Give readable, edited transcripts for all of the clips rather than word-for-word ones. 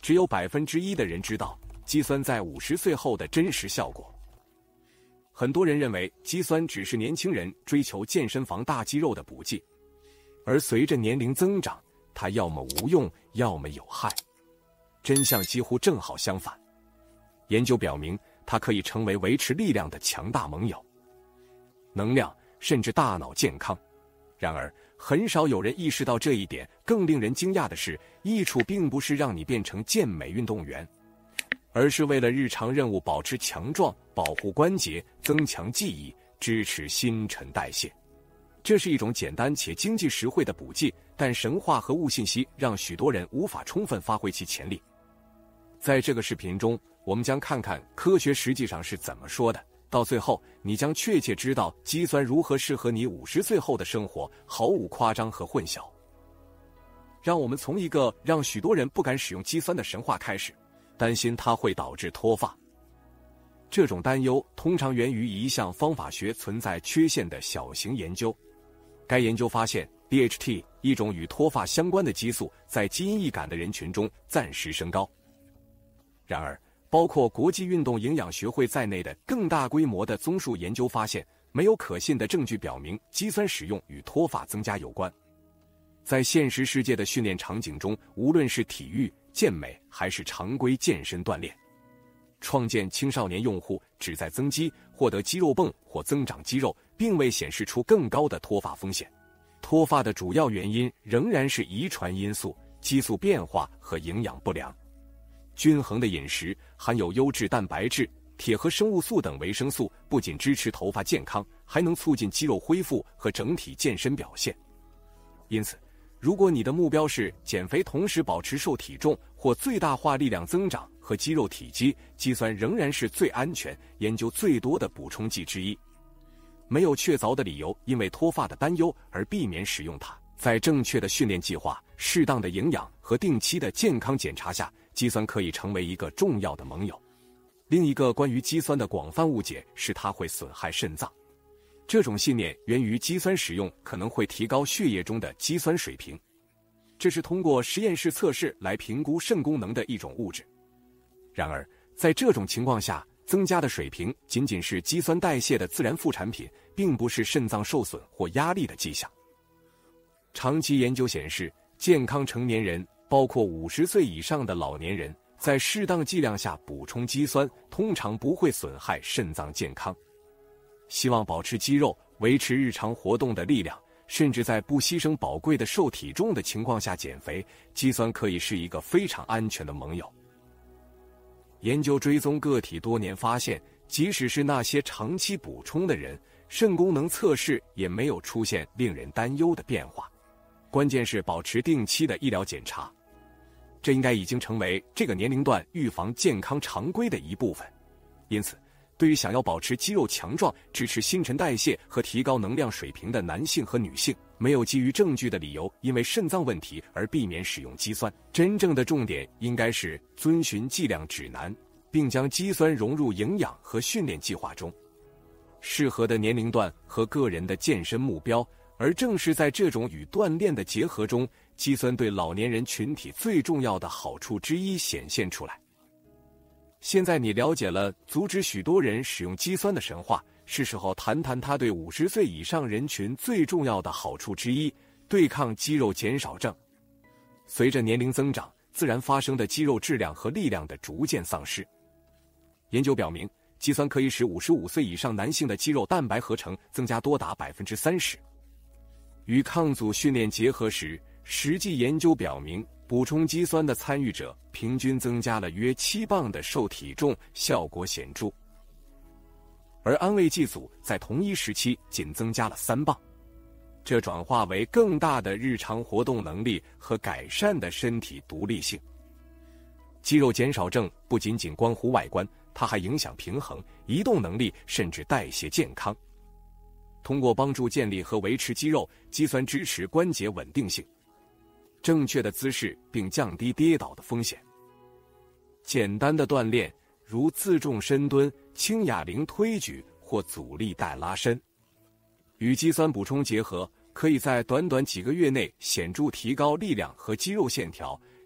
只有1%的人知道肌酸在50岁后的真实效果。很多人认为肌酸只是年轻人追求健身房大肌肉的补剂，而随着年龄增长，它要么无用，要么有害。真相几乎正好相反。研究表明，它可以成为维持力量的强大盟友，能量甚至大脑健康。然而，很少有人意识到这一点。更令人惊讶的是，益处并不是让你变成健美运动员，而是为了日常任务保持强壮、保护关节、增强记忆、支持新陈代谢。这是一种简单且经济实惠的补剂，但神话和误信息让许多人无法充分发挥其潜力。在这个视频中，我们将看看科学实际上是怎么说的。到最后，你将确切知道肌酸如何适合你50岁后的生活，毫无夸张和混淆。让我们从一个让许多人不敢使用肌酸的神话开始，担心它会导致脱发。这种担忧通常源于一项方法学存在缺陷的小型研究。该研究发现 DHT 一种与脱发相关的激素在基因易感的人群中暂时升高。然而，包括国际运动营养学会在内的更大规模的综述研究发现，没有可信的证据表明肌酸使用与脱发增加有关。在现实世界的训练场景中，无论是体育、健美还是常规健身锻炼，创建青少年用户旨在增肌、获得肌肉泵或增长肌肉，并未显示出更高的脱发风险。脱发的主要原因仍然是遗传因素、激素变化和营养不良。均衡的饮食、含有优质蛋白质、铁和生物素等维生素不仅支持头发健康，还能促进肌肉恢复和整体健身表现。因此，如果你的目标是减肥同时保持瘦体重或最大化力量增长和肌肉体积，肌酸仍然是最安全、研究最多的补充剂之一。没有确凿的理由因为脱发的担忧而避免使用它。在正确的训练计划、适当的营养和定期的健康检查下，肌酸可以成为一个重要的盟友。另一个关于肌酸的广泛误解是它会损害肾脏。这种信念源于肌酸使用可能会提高血液中的肌酸水平，这是通过实验室测试来评估肾功能的一种物质。然而，在这种情况下，增加的水平仅仅是肌酸代谢的自然副产品，并不是肾脏受损或压力的迹象。长期研究显示，健康成年人，包括50岁以上的老年人，在适当剂量下补充肌酸，通常不会损害肾脏健康。希望保持肌肉、维持日常活动的力量，甚至在不牺牲宝贵的瘦体重的情况下减肥，肌酸可以是一个非常安全的盟友。研究追踪个体多年发现，即使是那些长期补充的人，肾功能测试也没有出现令人担忧的变化。关键是保持定期的医疗检查，这应该已经成为这个年龄段预防健康常规的一部分。因此，对于想要保持肌肉强壮、支持新陈代谢和提高能量水平的男性和女性，没有基于证据的理由因为肾脏问题而避免使用肌酸。真正的重点应该是遵循剂量指南，并将肌酸融入营养和训练计划中。适合的年龄段和个人的健身目标，而正是在这种与锻炼的结合中，肌酸对老年人群体最重要的好处之一显现出来。现在你了解了阻止许多人使用肌酸的神话，是时候谈谈它对50岁以上人群最重要的好处之一——对抗肌肉减少症。随着年龄增长，自然发生的肌肉质量和力量的逐渐丧失。研究表明，肌酸可以使55岁以上男性的肌肉蛋白合成增加多达 30%。与抗阻训练结合时，实际研究表明，补充肌酸的参与者平均增加了约7磅的瘦体重，效果显著。而安慰剂组在同一时期仅增加了3磅，这转化为更大的日常活动能力和改善的身体独立性。肌肉减少症不仅仅关乎外观，它还影响平衡、移动能力，甚至代谢健康。通过帮助建立和维持肌肉，肌酸支持关节稳定性、正确的姿势，并降低跌倒的风险。简单的锻炼，如自重深蹲、轻哑铃推举或阻力带拉伸，与肌酸补充结合，可以在短短几个月内显著提高力量和肌肉线条，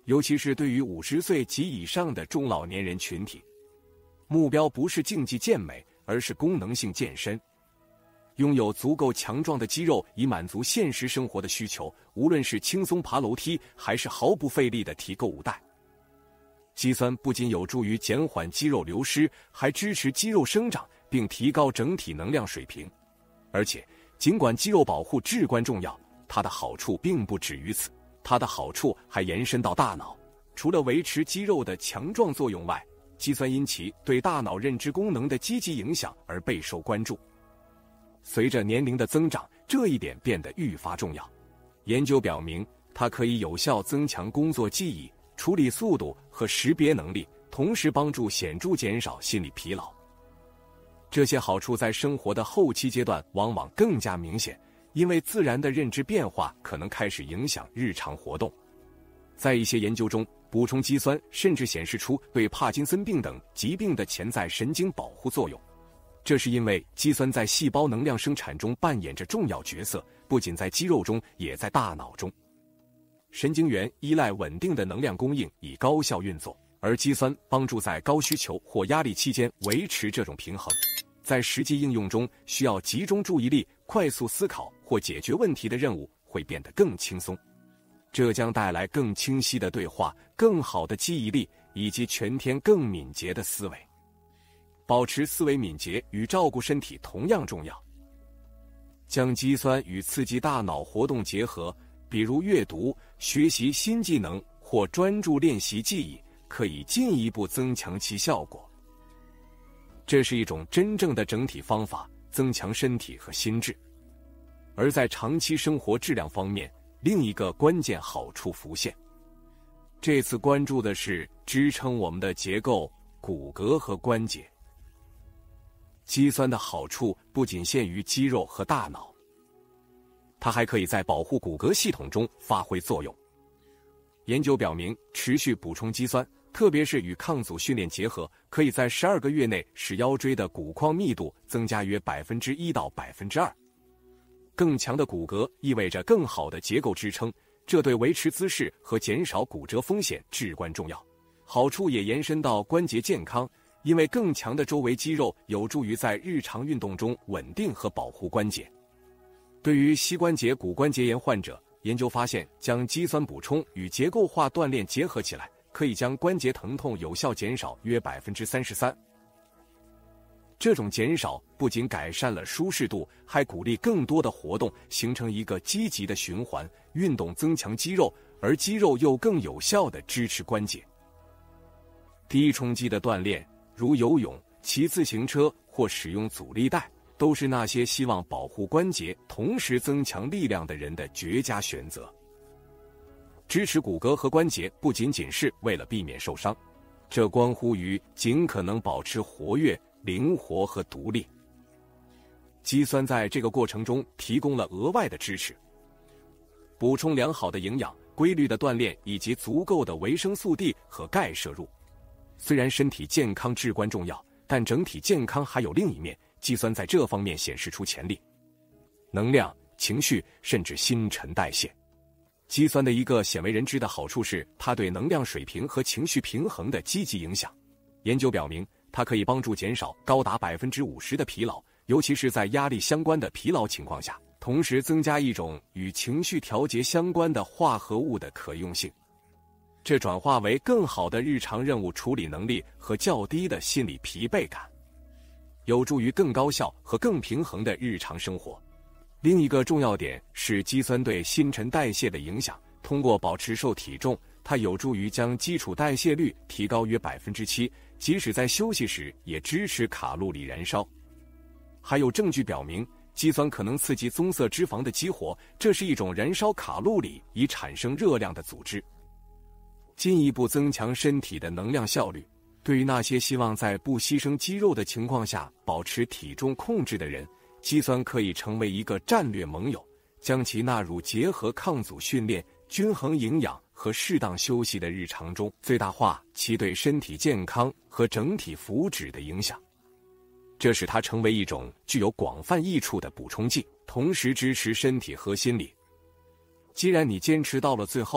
尤其是对于50岁及以上的中老年人群体。目标不是竞技健美，而是功能性健身。拥有足够强壮的肌肉以满足现实生活的需求，无论是轻松爬楼梯，还是毫不费力地提购物袋。肌酸不仅有助于减缓肌肉流失，还支持肌肉生长，并提高整体能量水平。而且，尽管肌肉保护至关重要，它的好处并不止于此，它的好处还延伸到大脑。除了维持肌肉的强壮作用外，肌酸因其对大脑认知功能的积极影响而备受关注。随着年龄的增长，这一点变得愈发重要。研究表明，它可以有效增强工作记忆、处理速度和识别能力，同时帮助显著减少心理疲劳。这些好处在生活的后期阶段往往更加明显，因为自然的认知变化可能开始影响日常活动。在一些研究中，补充肌酸甚至显示出对帕金森病等疾病的潜在神经保护作用。这是因为肌酸在细胞能量生产中扮演着重要角色，不仅在肌肉中，也在大脑中。神经元依赖稳定的能量供应以高效运作，而肌酸帮助在高需求或压力期间维持这种平衡。在实际应用中，需要集中注意力、快速思考或解决问题的任务会变得更轻松。这将带来更清晰的对话、更好的记忆力以及全天更敏捷的思维。保持思维敏捷与照顾身体同样重要。将肌酸与刺激大脑活动结合，比如阅读、学习新技能或专注练习记忆，可以进一步增强其效果。这是一种真正的整体方法，增强身体和心智。而在长期生活质量方面，另一个关键好处浮现。这次关注的是支撑我们的结构、骨骼和关节。肌酸的好处不仅限于肌肉和大脑，它还可以在保护骨骼系统中发挥作用。研究表明，持续补充肌酸，特别是与抗阻训练结合，可以在12个月内使腰椎的骨框密度增加约 1% 到 2%。更强的骨骼意味着更好的结构支撑，这对维持姿势和减少骨折风险至关重要。好处也延伸到关节健康，因为更强的周围肌肉有助于在日常运动中稳定和保护关节。对于膝关节骨关节炎患者，研究发现，将肌酸补充与结构化锻炼结合起来，可以将关节疼痛有效减少约 33%。这种减少不仅改善了舒适度，还鼓励更多的活动，形成一个积极的循环。运动增强肌肉，而肌肉又更有效地支持关节。低冲击的锻炼，如游泳、骑自行车或使用阻力带，都是那些希望保护关节同时增强力量的人的绝佳选择。支持骨骼和关节不仅仅是为了避免受伤，这关乎于尽可能保持活跃、灵活和独立。肌酸在这个过程中提供了额外的支持。补充良好的营养、规律的锻炼以及足够的维生素 D 和钙摄入。虽然身体健康至关重要，但整体健康还有另一面，肌酸在这方面显示出潜力。能量、情绪，甚至新陈代谢。肌酸的一个鲜为人知的好处是它对能量水平和情绪平衡的积极影响。研究表明，它可以帮助减少高达 50% 的疲劳，尤其是在压力相关的疲劳情况下，同时增加一种与情绪调节相关的化合物的可用性。这转化为更好的日常任务处理能力和较低的心理疲惫感，有助于更高效和更平衡的日常生活。另一个重要点是肌酸对新陈代谢的影响。通过保持瘦体重，它有助于将基础代谢率提高约 7%， 即使在休息时也支持卡路里燃烧。还有证据表明，肌酸可能刺激棕色脂肪的激活，这是一种燃烧卡路里以产生热量的组织，进一步增强身体的能量效率。对于那些希望在不牺牲肌肉的情况下保持体重控制的人，肌酸可以成为一个战略盟友，将其纳入结合抗阻训练、均衡营养和适当休息的日常中，最大化其对身体健康和整体福祉的影响。这使它成为一种具有广泛益处的补充剂，同时支持身体和心理。既然你坚持到了最后，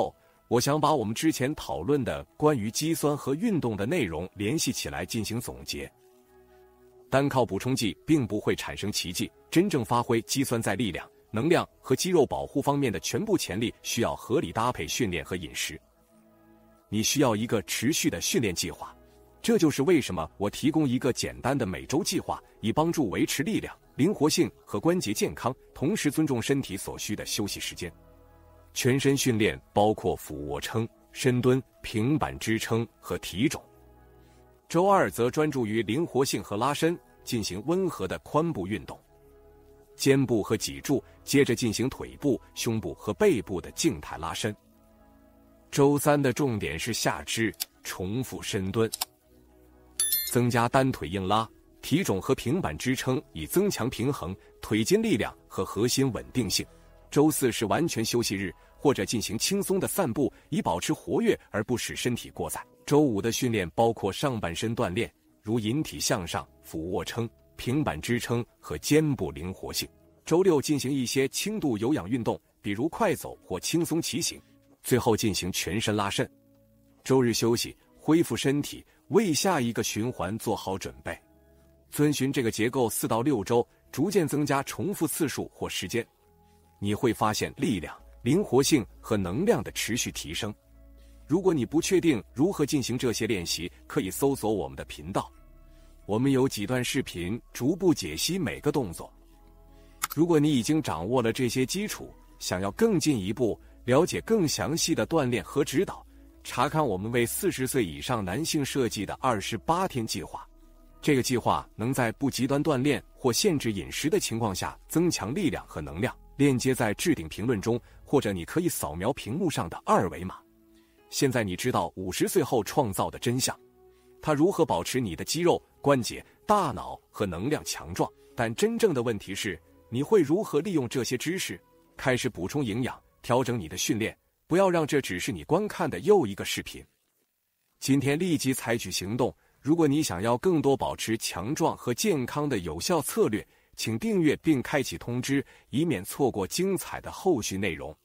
我想把我们之前讨论的关于肌酸和运动的内容联系起来进行总结。单靠补充剂并不会产生奇迹，真正发挥肌酸在力量、能量和肌肉保护方面的全部潜力，需要合理搭配训练和饮食。你需要一个持续的训练计划，这就是为什么我提供一个简单的每周计划，以帮助维持力量、灵活性和关节健康，同时尊重身体所需的休息时间。全身训练包括俯卧撑、深蹲、平板支撑和体踵。周二则专注于灵活性和拉伸，进行温和的髋部运动。肩部和脊柱，接着进行腿部、胸部和背部的静态拉伸。周三的重点是下肢，重复深蹲，增加单腿硬拉、体踵和平板支撑，以增强平衡、腿筋力量和核心稳定性。周四是完全休息日，或者进行轻松的散步，以保持活跃而不使身体过载。周五的训练包括上半身锻炼，如引体向上、俯卧撑、平板支撑和肩部灵活性。周六进行一些轻度有氧运动，比如快走或轻松骑行，最后进行全身拉伸。周日休息，恢复身体，为下一个循环做好准备。遵循这个结构4到6周，逐渐增加重复次数或时间，你会发现力量、灵活性和能量的持续提升。如果你不确定如何进行这些练习，可以搜索我们的频道，我们有几段视频逐步解析每个动作。如果你已经掌握了这些基础，想要更进一步了解更详细的锻炼和指导，查看我们为40岁以上男性设计的28天计划。这个计划能在不极端锻炼或限制饮食的情况下增强力量和能量，链接在置顶评论中，或者你可以扫描屏幕上的2维码。现在你知道50岁后创造的真相，它如何保持你的肌肉、关节、大脑和能量强壮。但真正的问题是，你会如何利用这些知识？开始补充营养，调整你的训练，不要让这只是你观看的又一个视频。今天立即采取行动。如果你想要更多保持强壮和健康的有效策略，请订阅并开启通知，以免错过精彩的后续内容。